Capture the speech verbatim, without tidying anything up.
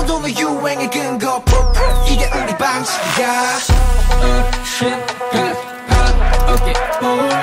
모두는 유행의 근거 이게 우리 방식이야. 어, shit, cut, cut, 어깨, 볼